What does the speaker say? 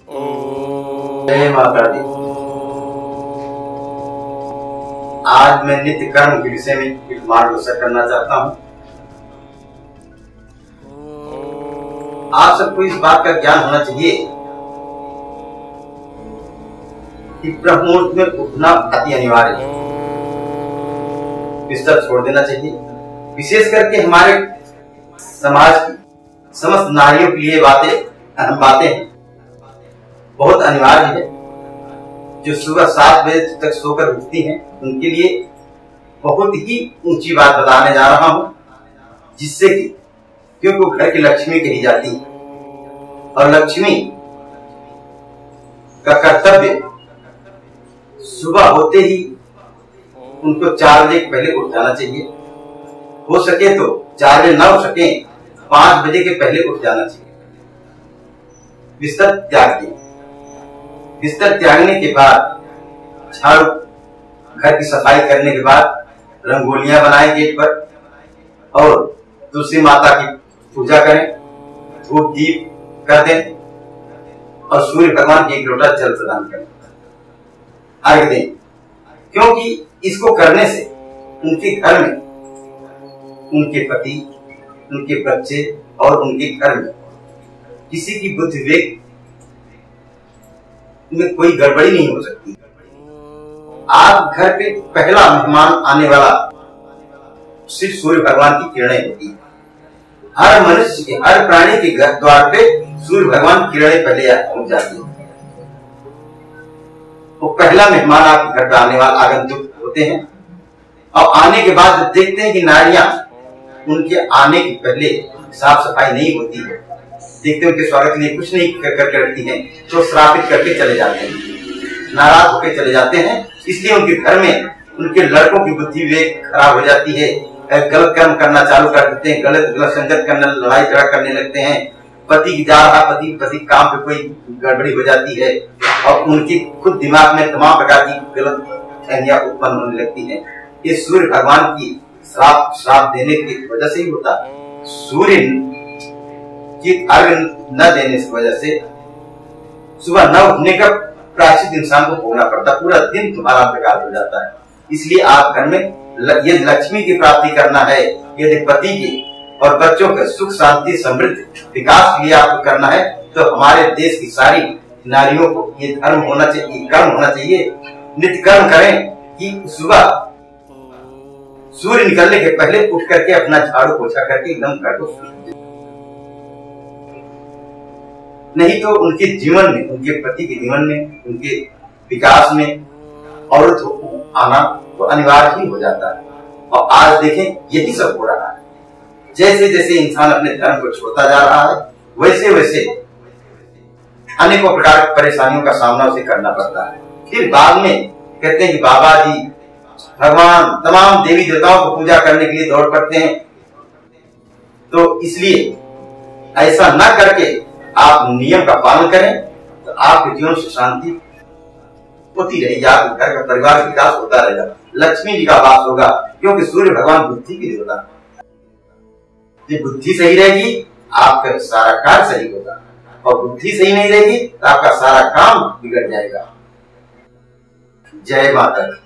जय माता दी। आज मैं नित्य कर्म के विषय में एक मार्गदर्शन करना चाहता हूँ। आप सबको इस बात का ज्ञान होना चाहिए कि ब्रह्म मुहूर्त में उठना अति अनिवार्य है। बिस्तर छोड़ देना चाहिए। विशेष करके हमारे समाज की समस्त नारियों के लिए अहम बातें हैं, बहुत अनिवार्य है। जो सुबह 7 बजे तक सोकर उठती हैं उनके लिए बहुत ही ऊंची बात बताने जा रहा हूं, जिससे कि क्योंकि वो घर की लक्ष्मी कही जाती है और लक्ष्मी का कर्तव्य सुबह होते ही उनको 4 बजे पहले उठ जाना चाहिए। हो सके तो 4 बजे ना हो सके 5 बजे के पहले उठ जाना चाहिए। बिस्तर त्याग दिए। बिस्तर त्यागने के बाद झाड़ू, घर की सफाई करने के बाद रंगोलियां बनाएं गेट पर और तुलसी माता की पूजा करें, धूप दीप कर दें और सूर्य भगवान की 1 लोटा जल प्रदान करें, अर्घ दें। क्योंकि इसको करने से उनके घर में उनके पति, उनके बच्चे और उनके घर में किसी की बुद्धि विवेक में कोई गड़बड़ी नहीं हो सकती। आप घर पे पहला मेहमान आने वाला सिर्फ सूर्य भगवान की किरणें होती है। हर मनुष्य के, हर प्राणी के घर द्वार पे सूर्य भगवान किरणें पहले पहुंच जाती है। वो पहला मेहमान आपके घर पे आने वाला आगंतुक होते हैं और आने के बाद देखते हैं कि नारियां उनके आने के पहले साफ सफाई नहीं होती है, देखते हैं उनके स्वागत के लिए कुछ नहीं करके रखती हैं, तो श्रापित करके चले जाते हैं, नाराज होकर चले जाते हैं। इसलिए उनके घर में उनके लड़कों की बुद्धि विवेक खराब हो जाती है, गलत कर्म करना चालू कर देते हैं, गलत संगत करना, लड़ाई झगड़ा करने लगते हैं। पति जा रहा पति काम पे कोई गड़बड़ी हो जाती है और उनकी खुद दिमाग में तमाम प्रकार की गलत फहमियां उत्पन्न होने लगती हैं। ये सूर्य भगवान की श्राप देने की वजह से ही होता है। सूर्य की अर्घ न देने की वजह से सुबह न उठने का प्रायश्चित इंसान को भोगना पड़ता, पूरा दिन तुम्हारा बेकार हो जाता है। इसलिए आप घर में यदि लक्ष्मी की प्राप्ति करना है, यदि पति की और बच्चों के सुख शांति समृद्धि विकास के लिए आपको करना है, तो हमारे देश की सारी नारियों को ये धर्म होना चाहिए, कर्म होना चाहिए। नित्य कर्म करें कि सुबह सूर्य निकलने के पहले उठ करके अपना झाड़ू पोछा करके एकदम घर को, नहीं तो उनके जीवन में, उनके पति के जीवन में, उनके विकास में औरत आना तो अनिवार्य ही हो जाता है। और आज देखें यही सब हो रहा है। जैसे जैसे इंसान अपने धर्म को छोड़ता जा रहा है, वैसे वैसे अनेकों प्रकार की परेशानियों का सामना उसे करना पड़ता है। फिर बाद में कहते हैं कि बाबा जी भगवान तमाम देवी देवताओं को पूजा करने के लिए दौड़ पड़ते हैं। तो इसलिए ऐसा न करके आप नियम का पालन करें तो आपके जीवन से शांति होती रहेगी, आपके घर का परिवार का विकास होता रहेगा, लक्ष्मी जी का वास होगा। क्योंकि सूर्य भगवान बुद्धि की देवता है। जब बुद्धि सही रहेगी आपका सारा कार्य सही होगा, और बुद्धि सही नहीं रहेगी तो आपका सारा काम बिगड़ जाएगा। जय माता दी।